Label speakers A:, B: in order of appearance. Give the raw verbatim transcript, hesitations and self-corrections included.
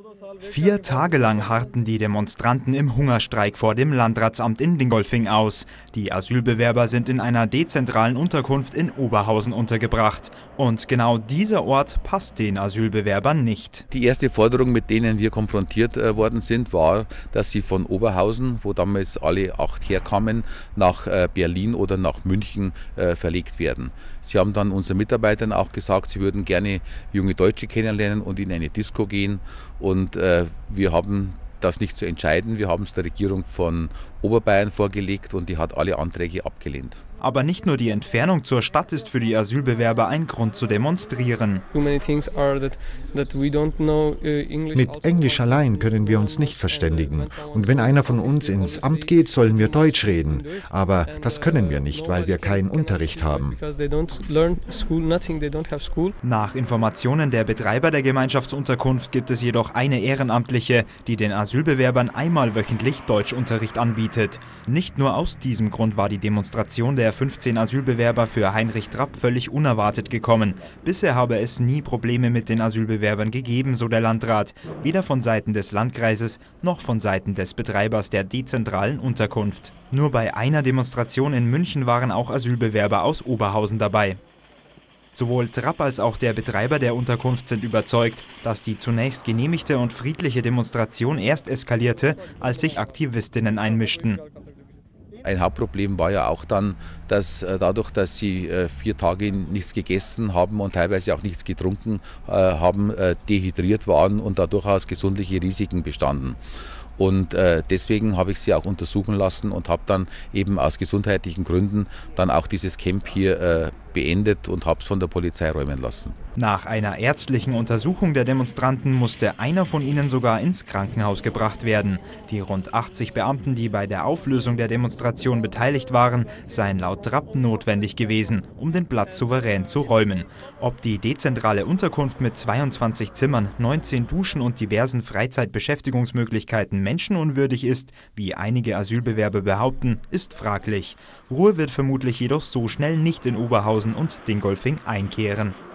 A: Vier Tage lang harrten die Demonstranten im Hungerstreik vor dem Landratsamt in Dingolfing aus. Die Asylbewerber sind in einer dezentralen Unterkunft in Oberhausen untergebracht. Und genau dieser Ort passt den Asylbewerbern nicht.
B: Die erste Forderung, mit denen wir konfrontiert äh, worden sind, war, dass sie von Oberhausen, wo damals alle acht herkamen, nach äh, Berlin oder nach München äh, verlegt werden. Sie haben dann unseren Mitarbeitern auch gesagt, sie würden gerne junge Deutsche kennenlernen und in eine Disco gehen. Und äh, wir haben das nicht zu entscheiden. Wir haben es der Regierung von Oberbayern vorgelegt und die hat alle Anträge abgelehnt.
A: Aber nicht nur die Entfernung zur Stadt ist für die Asylbewerber ein Grund zu demonstrieren.
C: Mit
D: Englisch allein können wir uns nicht verständigen. Und wenn einer von uns ins Amt geht, sollen wir Deutsch reden. Aber das können wir nicht, weil wir keinen Unterricht haben.
A: Nach Informationen der Betreiber der Gemeinschaftsunterkunft gibt es jedoch eine Ehrenamtliche, die den Asylbewerbern einmal wöchentlich Deutschunterricht anbietet. Nicht nur aus diesem Grund war die Demonstration der fünfzehn Asylbewerber für Heinrich Trapp völlig unerwartet gekommen. Bisher habe es nie Probleme mit den Asylbewerbern gegeben, so der Landrat. Weder von Seiten des Landkreises noch von Seiten des Betreibers der dezentralen Unterkunft. Nur bei einer Demonstration in München waren auch Asylbewerber aus Oberhausen dabei. Sowohl Trapp als auch der Betreiber der Unterkunft sind überzeugt, dass die zunächst genehmigte und friedliche Demonstration erst eskalierte, als sich Aktivistinnen einmischten.
B: Ein Hauptproblem war ja auch dann, dass äh, dadurch, dass sie äh, vier Tage nichts gegessen haben und teilweise auch nichts getrunken äh, haben, äh, dehydriert waren und da durchaus gesundliche Risiken bestanden. Und äh, deswegen habe ich sie auch untersuchen lassen und habe dann eben aus gesundheitlichen Gründen dann auch dieses Camp hier äh, beendet und habe es von der Polizei räumen lassen.
A: Nach einer ärztlichen Untersuchung der Demonstranten musste einer von ihnen sogar ins Krankenhaus gebracht werden. Die rund achtzig Beamten, die bei der Auflösung der Demonstration beteiligt waren, seien laut Trapp notwendig gewesen, um den Platz souverän zu räumen. Ob die dezentrale Unterkunft mit zweiundzwanzig Zimmern, neunzehn Duschen und diversen Freizeitbeschäftigungsmöglichkeiten menschenunwürdig ist, wie einige Asylbewerber behaupten, ist fraglich. Ruhe wird vermutlich jedoch so schnell nicht in Oberhausen und Dingolfing einkehren.